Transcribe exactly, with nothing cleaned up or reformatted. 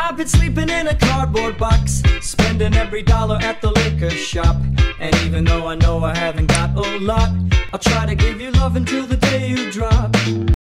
I've been sleeping in a cardboard box, spending every dollar at the liquor shop. And even though I know I haven't got a lot, I'll try to give you love until the day you drop.